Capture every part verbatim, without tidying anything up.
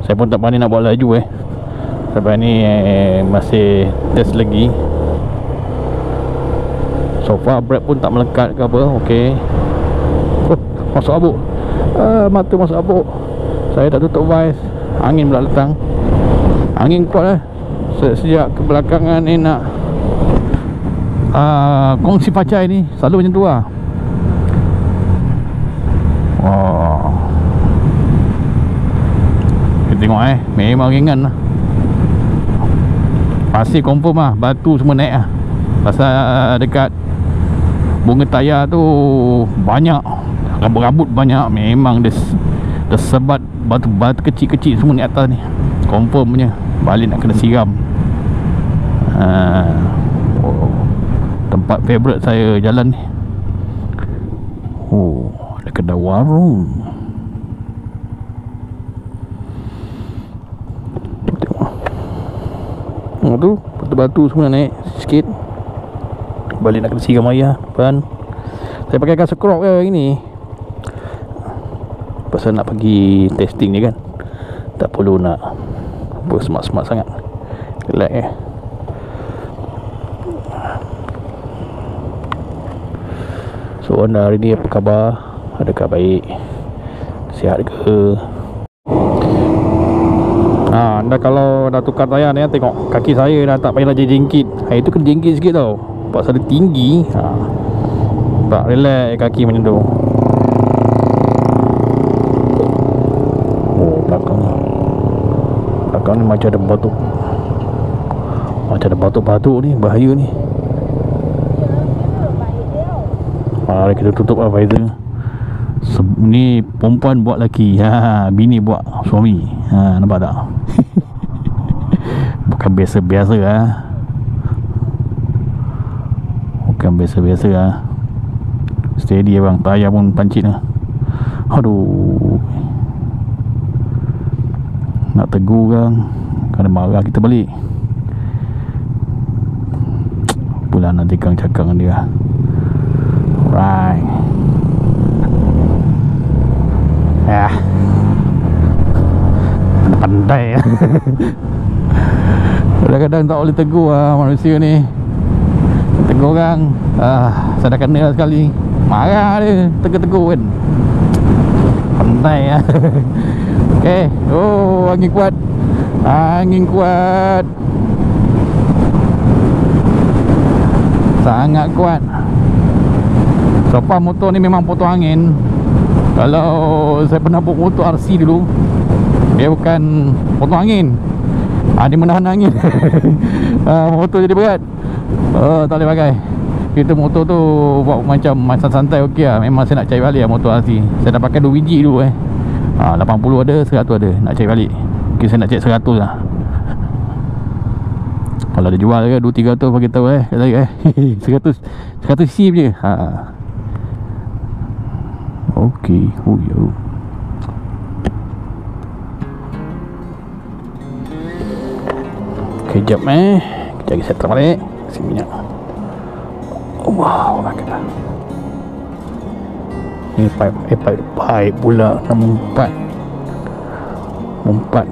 Saya pun tak berani nak buat laju eh. Sebab ni eh, masih test lagi. So far brake pun tak melekat ke apa. Okey. Oh, masuk abuk. Ah, mata masuk abuk. Saya tak tutup vise. Angin pula datang. Angin kuat eh. Sejak kebelakangan ni nak uh, kongsi pacai ni selalu macam tu lah. Wow. Kita tengok eh, memang ringan lah. Pasir confirm lah, batu semua naik lah. Pasal dekat bunga tayar tu banyak rabut-rabut banyak. Memang dia, dia sebat batu-batu kecil-kecil semua ni atas ni. Confirm punya. Balik nak kena siram. ha. Oh, tempat favourite saya jalan ni. Oh, ada kedai warung. Oh tu, batu-batu semua naik sikit. Balik nak kena siram ayah depan. Saya pakai kasut crop ke hari ni, pasal nak pergi testing ni kan. Tak perlu nak apa semak-semak sangat. Relax eh. So anda hari ni apa khabar? Adakah baik? Sihat ke? Ha, anda kalau dah tukar tayar ni, tengok kaki saya dah tak payah lagi jengkit. Hari tu kena jengkit sikit tau. Pasal dia tinggi. Ha, tak relax kaki macam tu. Oh, belakang belakang ni macam ada batuk. Macam ada batuk-batuk ni. Bahaya ni. Mari kita tutup lah visor. Ni perempuan buat lelaki, ha, bini buat suami. Ha, nampak tak? Bukan biasa-biasa lah. Bukan biasa-biasa lah. Steady bang, tayar pun pancit lah. Aduh, nak tegur kan, kena marah kita balik. Pula nanti kang cakap dengan dia. Right. Ya, pandai ya. Kadang-kadang tak boleh tegur lah manusia ni. Tegur orang, ah, saya dah kena sekali. Marah dia, tegur-tegur kan. Pandai ya. Okay. Oh, angin kuat. Angin kuat. Sangat kuat. So far motor ni memang potong angin. Kalau saya pernah bawa motor R C dulu, dia bukan potong angin, ah, dia menahan angin. ah, Motor jadi berat. Oh, tak boleh pakai. Kita motor tu buat macam macam santai okey lah. Memang saya nak cari balik lah motor R C. Saya dah pakai dua biji dulu eh. ah, lapan puluh ada, seratus ada. Nak cari balik. Okay, saya nak cek seratus lah. Kalau dia jual ke dua tiga ratus bagi tahu eh. Kata eh. seratus seratus C je. Ha. Okey. Oh yo. Okey, jap eh. Kita lagi settle balik. Kasih minyak. Oh, wow, maknanya. Ni pipe, eh pipe, pipe pula. Nombor empat. Nombor empat.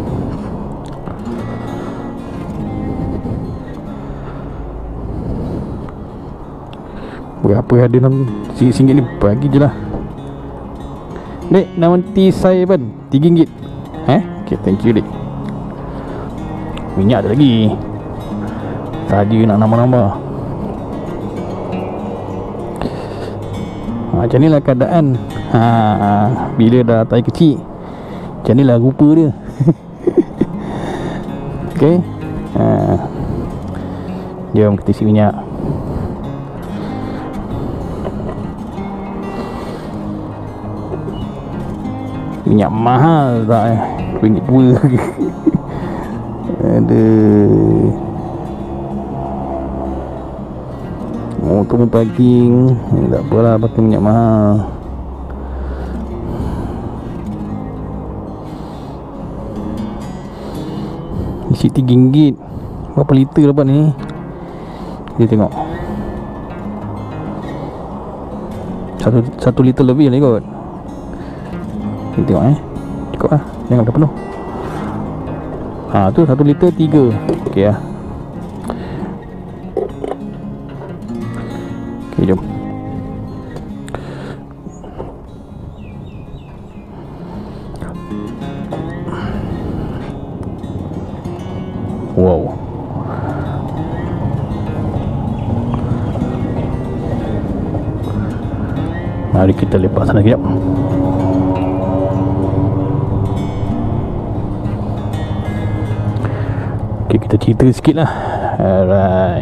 Berapa ada dalam singgit ni, bagi je lah. Dek, nanti saya pun tiga ringgit. Eh? Okay, thank you dek. Minyak ada lagi. Tadi nak nambah-nambah. ha, Macam ni lah keadaan. ha, Bila dah tai kecil, macam ni lah rupa dia. Okay. ha. Jom kita isi minyak. Minyak mahal tak eh, ringgit dua lagi. Aduh. Motor pun parking. eh, Tak apalah pakai minyak mahal. Isi tiga ringgit. Berapa liter dapat ni? Kita tengok. Satu, satu liter lebih lah kot. Kita tengok eh. Cukup lah. Jangan dah penuh. Ha, tu satu liter tiga. Okey lah. Okey, jom. Wow. Mari kita lepas sana kejap. Okay, kita cerita sikit lah. Alright,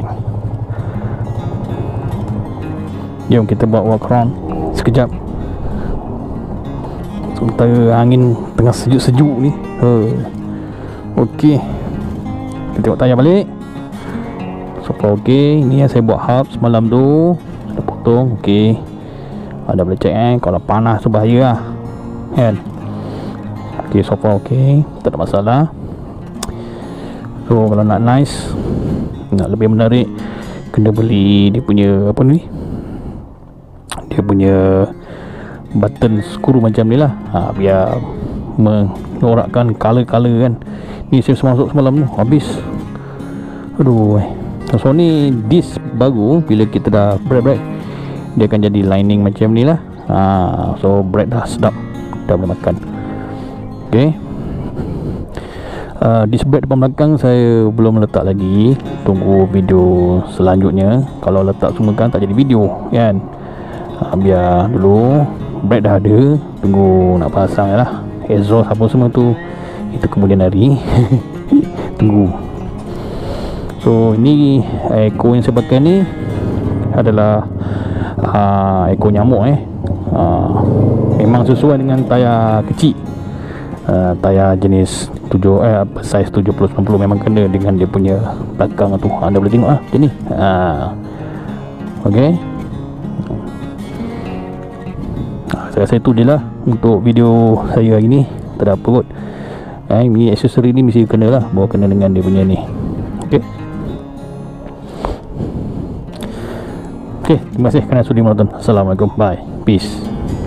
jom kita buat walk around sekejap. Sementara angin tengah sejuk-sejuk ni. huh. Okay, kita tengok tayar balik. So far okay. Ni yang saya buat hub semalam tu, ada potong. Okay, ada boleh check eh, kalau panas tu bahaya lah kan. Okay, so far okay, tak ada masalah. So kalau nak nice, nak lebih menarik, kena beli dia punya apa ni, dia punya button skru macam ni lah. ha, Biar menyorakkan color-color kan. Ni saya masuk semalam tu, habis. Aduh. So ni disc baru, bila kita dah break-break, dia akan jadi lining macam ni lah. ha, So bread dah sedap, dah boleh makan. Okay, uh, disc bread depan belakang saya belum letak lagi. Tunggu video selanjutnya. Kalau letak semua kan tak jadi video kan. ha, Biar dulu bread dah ada, tunggu nak pasang lah. Exhaust apa semua tu, itu kemudian hari. Tunggu. So ini ekor yang saya pakai ni adalah uh, ekor nyamuk eh. uh, Memang sesuai dengan tayar kecil. uh, Tayar jenis tujuh eh apa saiz tujuh puluh sembilan puluh memang kena dengan dia punya belakang tu. Anda boleh tengok lah macam ni. uh, Okay, uh, saya rasa itu je lah untuk video saya hari ni. Tak ada apa kot. eh, Ni aksesori ni mesti kena lah, bawa kena dengan dia punya ni. Okay. Okay, terima kasih kerana sudi menonton. Assalamualaikum, bye, peace.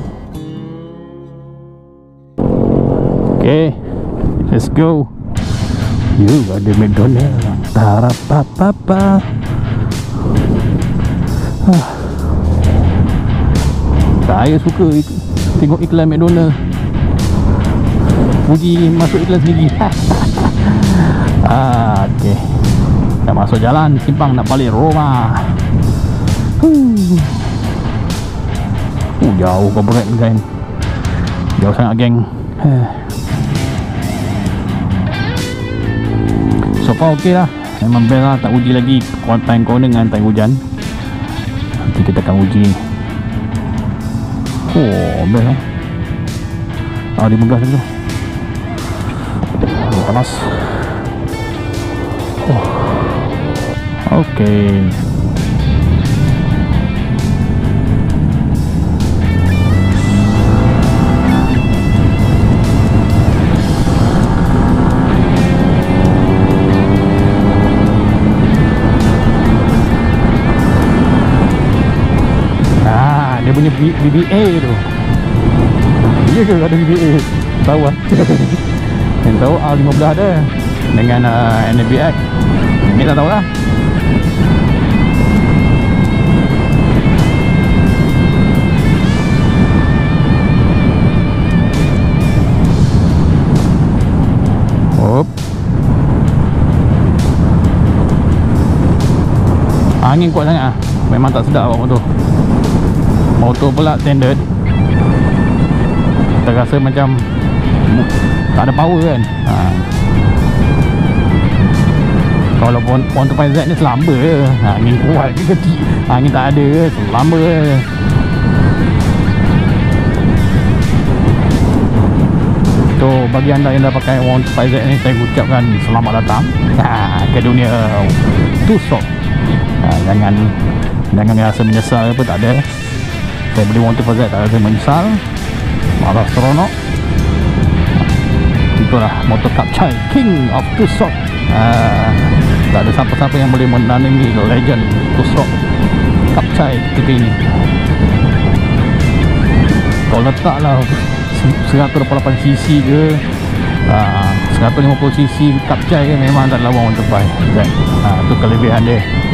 Okay, let's go. You ada McDonald. Tarapapapa. ah. Saya suka ik- tengok iklan McDonald. Puji masuk iklan sendiri. ah, okay, dah masuk jalan simpang nak balik rumah. Uh, jauh ke berat kan. Jauh sangat geng. So far ok lah. Memang best lah. Tak uji lagi time corner dengan time hujan. Nanti kita akan uji. Oh best lah. Ah, lima belas tu. Oh, panas. Oh. Ok. Dia punya B B A tu. Iya ke ada B B A? Tahu lah. Yang tahu R lima belas ada dengan uh, N A B X. Ini tak tahu lah. Hop. Angin kuat sangat ah. Memang tak sedap awak motor. Motor pula standard. Terasa macam tak ada power kan. ha. Kalau pon pon tupai Z ni selamba je. Angin kuat ke kecil, angin tak ada ke, selamba je. So bagi anda yang dah pakai pon tupai Z ni, saya ucapkan selamat datang ha, ke dunia Tucson. ha, Jangan Jangan rasa menyesal apa, tak ada. Saya beli One Two Z tak rasa menyesal, malah seronok. Itulah motor Kapcai, King of Tucson. uh, Tak ada siapa-siapa yang boleh menandingi legend Tucson Kapcai ketika ini. Kalau letaklah seratus dua puluh lapan cc ke uh, seratus lima puluh cc Kapcai memang tak lawan untuk pai. Ha, tu kelebihan dia.